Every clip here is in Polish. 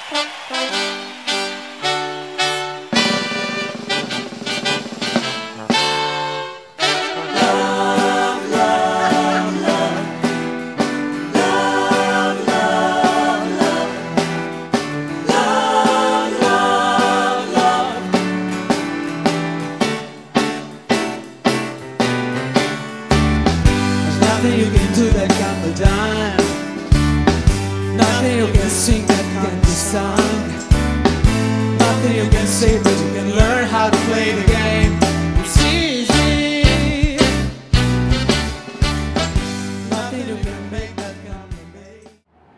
Nothing you can do that can be done. Nothing you can sing that can be sung. Nothing you can say, but you can learn how to play the game. It's easy. Nothing you can make that can be made.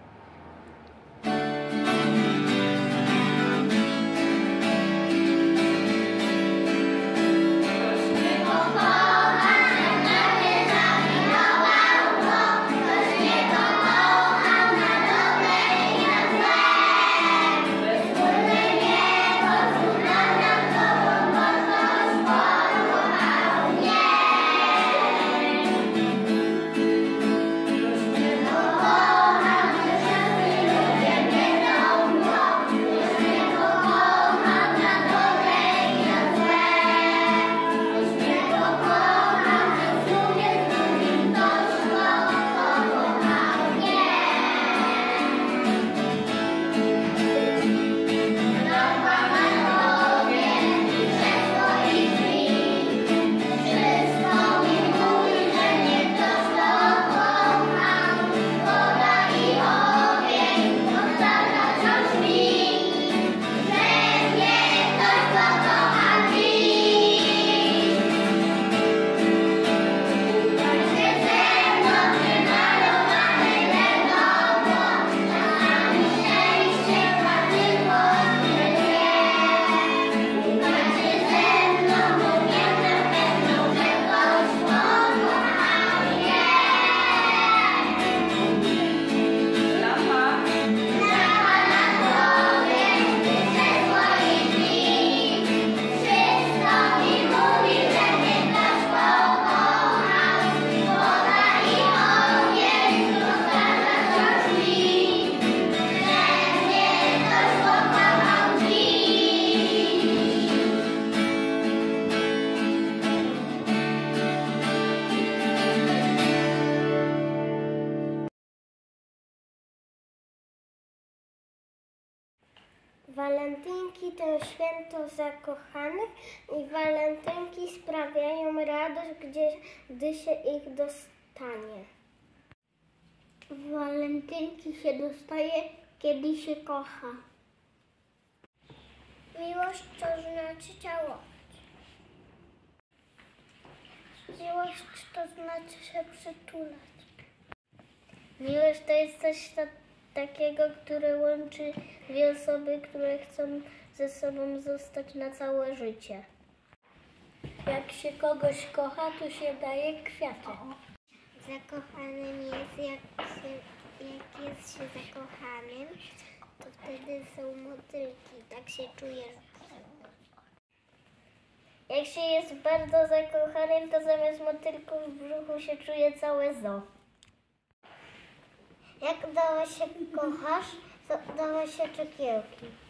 Walentynki to święto zakochanych i walentynki sprawiają radość, gdy się ich dostanie. Walentynki się dostaje, kiedy się kocha. Miłość to znaczy całość. Miłość to znaczy się przytulać. Miłość to jest coś takiego, które łączy dwie osoby, które chcą ze sobą zostać na całe życie. Jak się kogoś kocha, to się daje kwiaty. Zakochanym jest, jak jest się zakochanym, to wtedy są motylki, tak się czujesz. Jak się jest bardzo zakochanym, to zamiast motylków w brzuchu się czuje całe zoo. Jak dała się kochasz, to dała się cukierki.